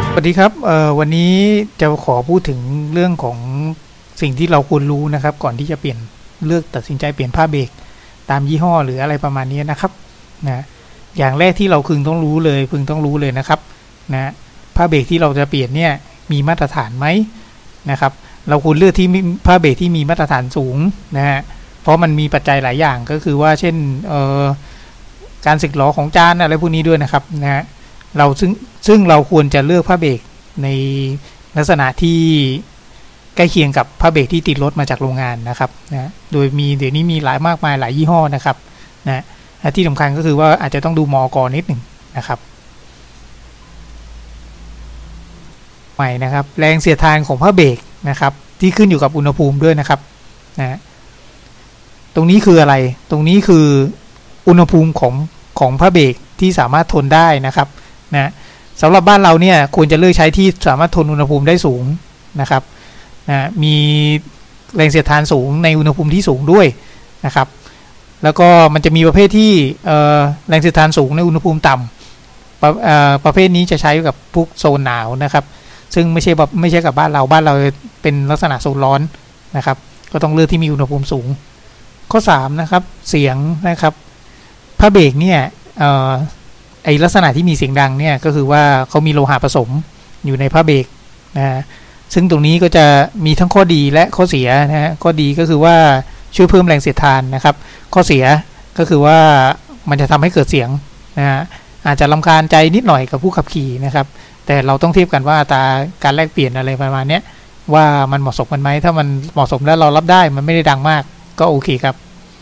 สวัสดีครับวันนี้จะขอพูดถึงเรื่องของสิ่งที่เราควรรู้นะครับก่อนที่จะเลือกตัดสินใจเปลี่ยนผ้าเบรกตามยี่ห้อหรืออะไรประมาณนี้นะครับนะอย่างแรกที่เราพึงต้องรู้เลยนะครับนะผ้าเบรกที่เราจะเปลี่ยนเนี่ยมีมาตรฐานไหมนะครับเราควรเลือกที่ผ้าเบรกที่มีมาตรฐานสูงนะฮะเพราะมันมีปัจจัยหลายอย่างก็คือว่าเช่นการสึกหรอของจานอะไรพวกนี้ด้วยนะครับนะฮะเราซึ่งเราควรจะเลือกผ้าเบรกในลักษณะที่ใกล้เคียงกับผ้าเบรกที่ติดรถมาจากโรงงานนะครับนะโดยเดี๋ยวนี้มีมากมายหลายยี่ห้อนะครับนะที่สำคัญก็คือว่าอาจจะต้องดูมก.นิดหนึ่งนะครับใหม่นะครับแรงเสียดทานของผ้าเบรกนะครับที่ขึ้นอยู่กับอุณหภูมิด้วยนะครับนะตรงนี้คืออะไรตรงนี้คืออุณหภูมิของผ้าเบรกที่สามารถทนได้นะครับนะสำหรับบ้านเราเนี่ยควรจะเลือกใช้ที่สามารถทนอุณหภูมิได้สูงนะครับนะมีแรงเสียดทานสูงในอุณหภูมิที่สูงด้วยนะครับแล้วก็มันจะมีประเภทที่แรงเสียดทานสูงในอุณหภูมิต่ำประเภทนี้จะใช้กับพวกโซนหนาวนะครับซึ่งไม่ใช่กับบ้านเราเป็นลักษณะโซนร้อนนะครับก็ต้องเลือกที่มีอุณหภูมิสูงข้อ3นะครับเสียงนะครับผ้าเบรกเนี่ยไอลักษณะที่มีเสียงดังเนี่ยก็คือว่าเขามีโลหะผสมอยู่ในผ้าเบรกนะซึ่งตรงนี้ก็จะมีทั้งข้อดีและข้อเสียนะฮะข้อดีก็คือว่าช่วยเพิ่มแรงเสียดทานนะครับข้อเสียก็คือว่ามันจะทำให้เกิดเสียงนะฮะอาจจะรำคาญใจนิดหน่อยกับผู้ขับขี่นะครับแต่เราต้องเทียบกันว่าอัตราการแลกเปลี่ยนอะไรประมาณนี้ว่ามันเหมาะสมกันไหมถ้ามันเหมาะสมแล้วเรารับได้มันไม่ได้ดังมากก็โอเคครับ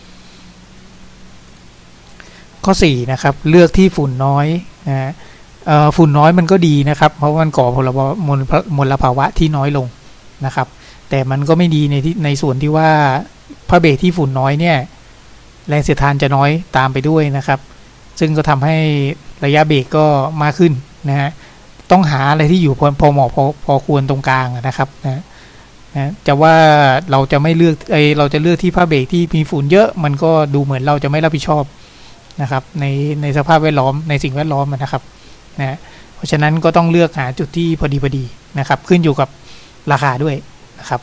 ข้อ4นะครับเลือกที่ฝุ่นน้อยนะฝุ่นน้อยมันก็ดีนะครับเพราะมันก่อมลภาวะที่น้อยลงนะครับแต่มันก็ไม่ดีในส่วนที่ว่าผ้าเบรกที่ฝุ่นน้อยเนี่ยแรงเสียดทานจะน้อยตามไปด้วยนะครับซึ่งก็ทำให้ระยะเบรกก็มากขึ้นนะฮะต้องหาอะไรที่อยู่พอเหมาะพอควรตรงกลางนะครับนะจะว่าเราจะไม่เลือกเราจะเลือกที่ผ้าเบรกที่มีฝุ่นเยอะมันก็ดูเหมือนเราจะไม่รับผิดชอบนะครับในสภาพแวดล้อมในสิ่งแวดล้อมนะครับนะเพราะฉะนั้นก็ต้องเลือกหาจุดที่พอดีนะครับขึ้นอยู่กับราคาด้วยนะครับ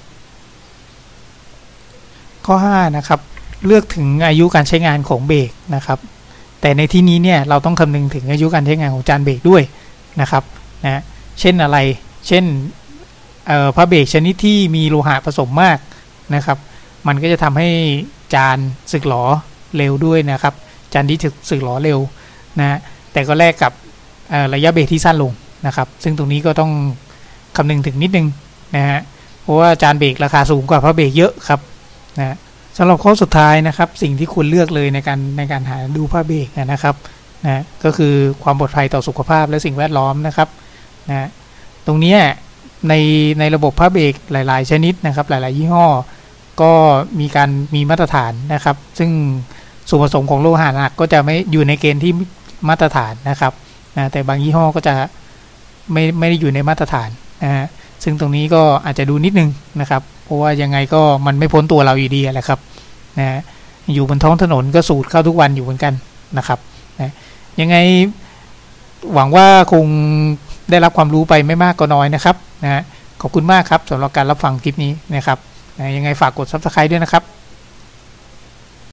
ข้อ5นะครับเลือกถึงอายุการใช้งานของเบรกนะครับแต่ในที่นี้เนี่ยเราต้องคำนึงถึงอายุการใช้งานของจานเบรกด้วยนะครับนะเช่นอะไรเช่นผ้าเบรกชนิดที่มีโลหะผสมมากนะครับมันก็จะทำให้จานสึกหรอเร็วด้วยนะครับจานที่สึกหรอเร็วนะแต่ก็แลกกับระยะเบรกที่สั้นลงนะครับซึ่งตรงนี้ก็ต้องคำนึงถึงนิดนึงนะฮะเพราะว่าจานเบรกราคาสูงกว่าผ้าเบรกเยอะครับนะสำหรับข้อสุดท้ายนะครับสิ่งที่ควรเลือกเลยในการหาดูผ้าเบรกนะครับนะก็คือความปลอดภัยต่อสุขภาพและสิ่งแวดล้อมนะครับนะตรงนี้ในระบบผ้าเบรกหลายๆชนิดนะครับหลายๆยี่ห้อก็มีมาตรฐานนะครับซึ่งส่วนผสมของโลหะหนักก็จะไม่อยู่ในเกณฑ์ที่มาตรฐานนะครับนะแต่บางยี่ห้อก็จะไม่ได้อยู่ในมาตรฐานนะฮะซึ่งตรงนี้ก็อาจจะดูนิดนึงนะครับเพราะว่ายังไงก็มันไม่พ้นตัวเราอยู่ดีแหละครับนะอยู่บนท้องถนนก็สูดเข้าทุกวันอยู่เหมือนกันนะครับนะยังไงหวังว่าคงได้รับความรู้ไปไม่มากก็น้อยนะครับนะขอบคุณมากครับสำหรับการรับฟังคลิปนี้นะครับนะยังไงฝากกด Subscribe ด้วยนะครับ